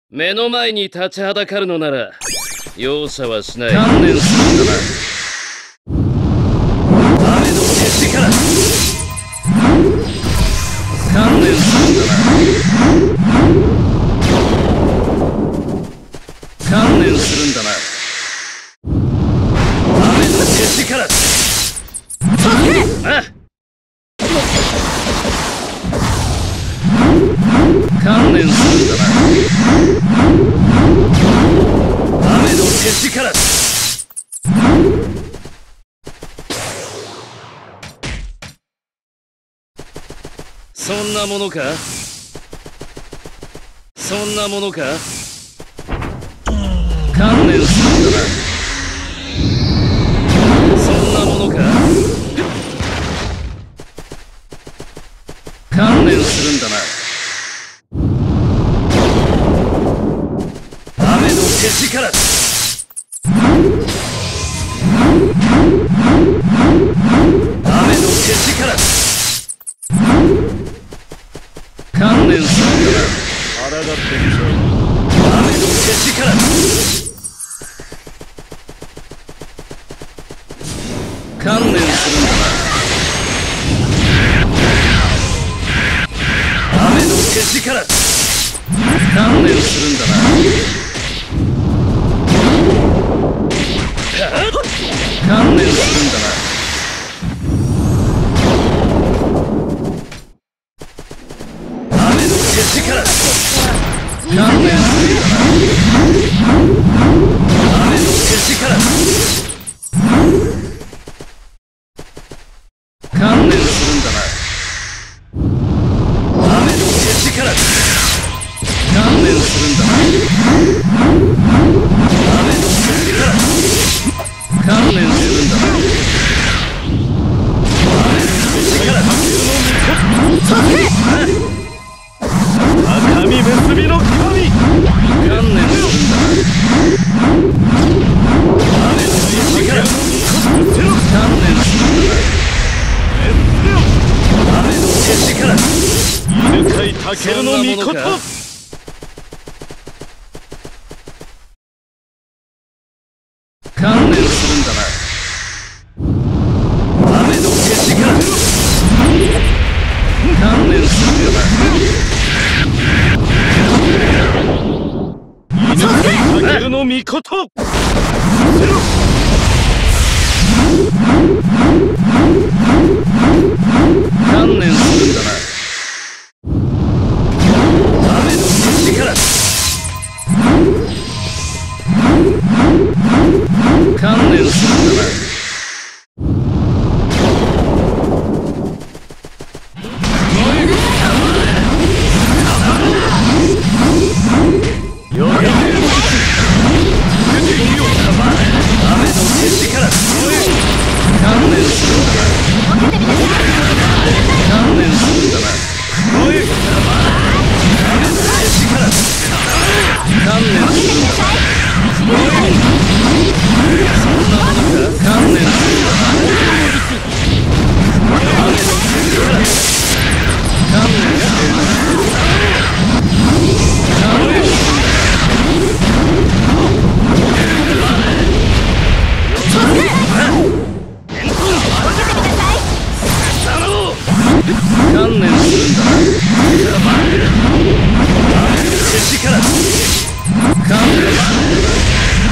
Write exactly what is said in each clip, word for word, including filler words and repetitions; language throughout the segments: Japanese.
目の前に立ちはだかるのなら容赦はしない。観念するんだな。雨の決死から観念するんだな。観念するんだな。雨の決死からあっ観念するんだな。雨の決死からそんなものかそんなものか観念するんだな。そんなものか観念するんだな。雨の決死から雨の決死から観念するんだな。抗ってみろ。雨の決死から観念するんだな。雨の決死から観念するんだな。観念するんだな。雨の決死から観念するんだな。雨の決死から観念するんだな。雨の決死から観念するんだな。雨の決死から観念するんだな。雨の決死から赤身結びの極み観念するんだな。雨の決死から観念するんだな。雨の決死から犬飼武の御事観念するんだな。雨の決死から観念するんだな。犬飼武の御事観念するんだな。雨の決死から観念するんだな。雨の決死から観念するんだな。観念するんだな。雨の決死から観念するんだな。そんなものか観念するんだな。雨の決死から観念するんだな。観念するんだな。観念するんだな。雨の決死から観念するんだな。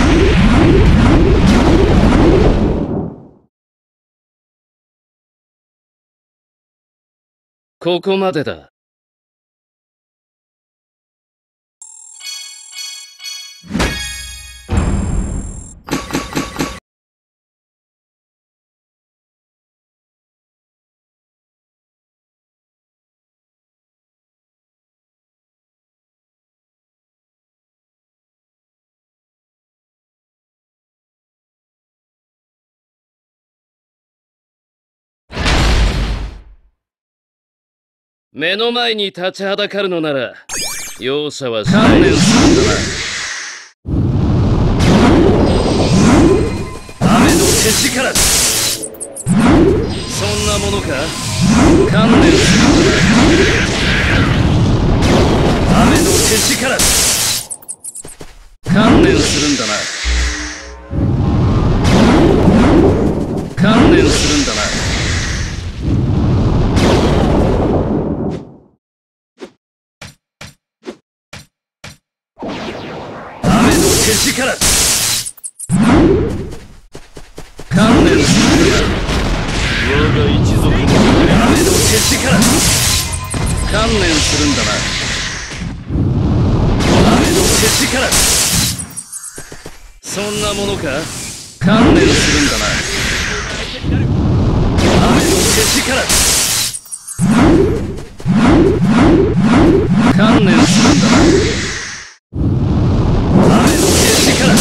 ここまでだ。目の前に立ちはだかるのなら容赦はしない。観念するんだな。雨の決死からそんなものか観念するんだな。雨の決死から観念するんだな。観念するんだな。雨の手力。観念するんだな。我が一族の雨の手力。観念するんだな。雨の手力。そんなものか。観念するんだな。雨の手力。観念するんだな。雨の手力。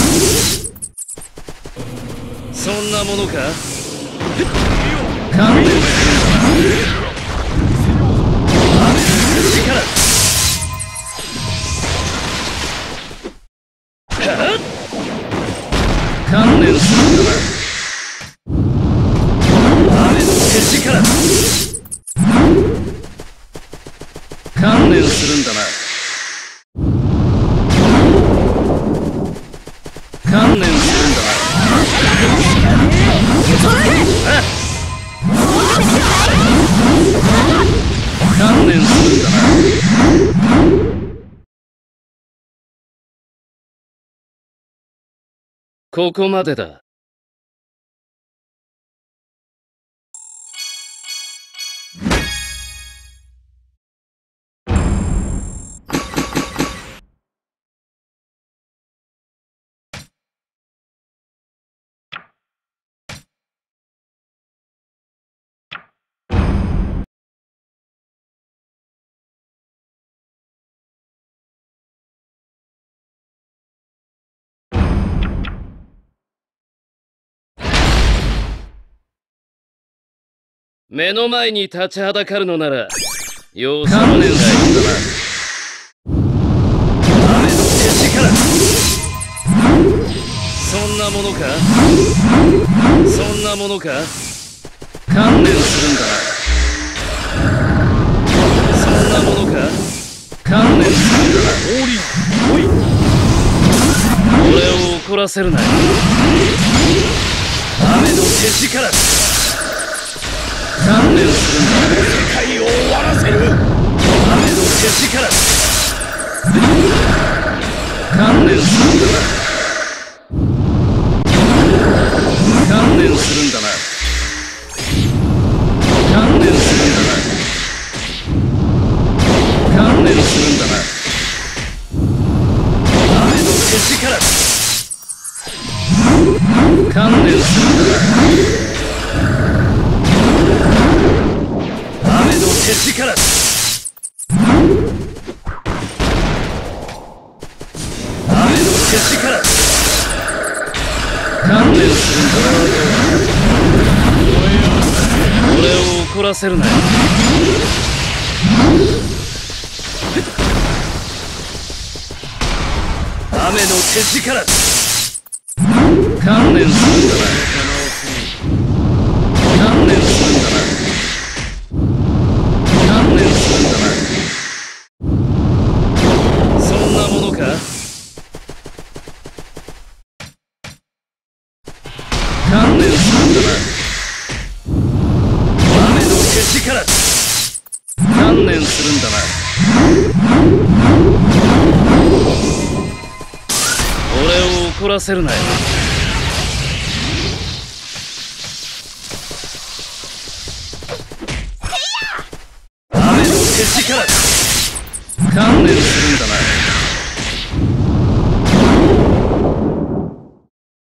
そんなものか。観念するんだな。雨の手力。観念するんだな。雨の手力。観念するんだな。観念するんだな。観念するんだな。ここまでだ。目の前に立ちはだかるのなら容赦もねえんだな。雨の手力。そんなものか。そんなものか。観念するんだな。そんなものか。観念するんだな。おいおい、俺を怒らせるな。雨の手力。観念するんだ。世界を終わらせる。雨の手力。観念するんだな。観念するんだな。観念するんだな。観念するんだな。雨の手力。観念するんだな。雨の手力。雨の手力。観念するんだな。俺を怒らせるなよ。雨の手力。観念するんだな。観念するんだな。観念するんだな。そんなものか。観念するんだな。雨の手力。観念するんだな。俺を怒らせるなよ。雨の手力。観念するんだな。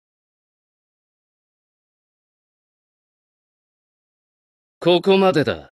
ここまでだ。